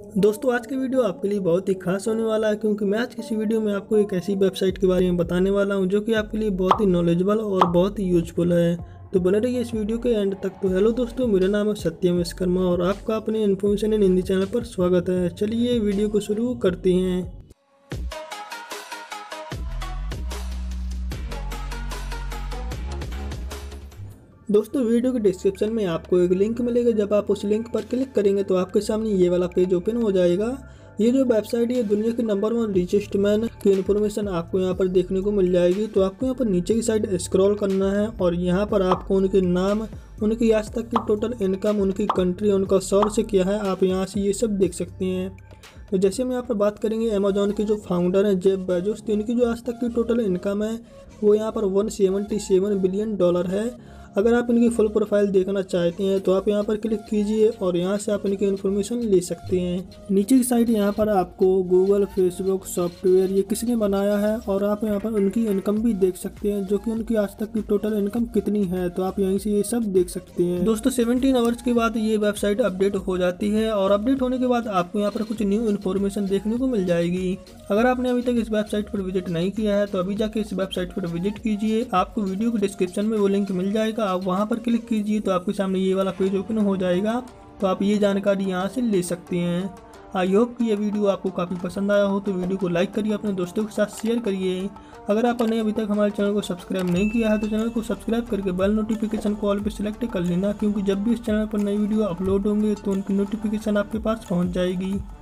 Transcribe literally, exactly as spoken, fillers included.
दोस्तों आज की वीडियो आपके लिए बहुत ही खास होने वाला है, क्योंकि मैं आज की इस वीडियो में आपको एक ऐसी वेबसाइट के बारे में बताने वाला हूं जो कि आपके लिए बहुत ही नॉलेजेबल और बहुत ही यूजफुल है। तो बने रहिए इस वीडियो के एंड तक। तो हेलो दोस्तों, मेरा नाम है सत्यम विश्वकर्मा और आपका अपने इन्फॉर्मेशन इन हिंदी चैनल पर स्वागत है। चलिए वीडियो को शुरू करते हैं। दोस्तों वीडियो के डिस्क्रिप्शन में आपको एक लिंक मिलेगा। जब आप उस लिंक पर क्लिक करेंगे तो आपके सामने ये वाला पेज ओपन हो जाएगा। ये जो वेबसाइट है दुनिया के नंबर वन रिचेस्ट मैन की इन्फॉर्मेशन आपको यहाँ पर देखने को मिल जाएगी। तो आपको यहाँ पर नीचे की साइड स्क्रॉल करना है और यहाँ पर आपको उनके नाम, उनकी आज तक की टोटल इनकम, उनकी कंट्री, उनका सोर्स क्या है, आप यहाँ से ये सब देख सकते हैं। तो जैसे हम यहाँ पर बात करेंगे अमेजोन के जो फाउंडर हैं जेफ बेजोस, तो इनकी जो आज तक की टोटल इनकम है वो यहाँ पर one seventy seven billion dollar है। अगर आप इनकी फुल प्रोफाइल देखना चाहते हैं तो आप यहाँ पर क्लिक कीजिए और यहाँ से आप इनकी इन्फॉर्मेशन ले सकते हैं। नीचे की साइड यहाँ पर आपको गूगल, फेसबुक, सॉफ्टवेयर ये किसने बनाया है और आप यहाँ पर उनकी इनकम भी देख सकते हैं, जो कि उनकी आज तक की टोटल इनकम कितनी है। तो आप यहीं से ये सब देख सकते हैं। दोस्तों सेवनटीन आवर्स के बाद ये वेबसाइट अपडेट हो जाती है और अपडेट होने के बाद आपको यहाँ पर कुछ न्यू इन्फॉर्मेशन देखने को मिल जाएगी। अगर आपने अभी तक इस वेबसाइट पर विजिट नहीं किया है तो अभी जाके इस वेबसाइट पर विजिट कीजिए। आपको वीडियो के डिस्क्रिप्शन में वो लिंक मिल जाएगा, आप वहां पर क्लिक कीजिए तो आपके सामने ये वाला पेज ओपन हो जाएगा। तो आप ये जानकारी यहाँ से ले सकते हैं। आई होप कि ये वीडियो आपको काफ़ी पसंद आया हो, तो वीडियो को लाइक करिए, अपने दोस्तों के साथ शेयर करिए। अगर आपने अभी तक हमारे चैनल को सब्सक्राइब नहीं किया है तो चैनल को सब्सक्राइब करके बेल नोटिफिकेशन को ऑल पे सिलेक्ट कर लेना, क्योंकि जब भी इस चैनल पर नई वीडियो अपलोड होंगे तो उनकी नोटिफिकेशन आपके पास पहुँच जाएगी।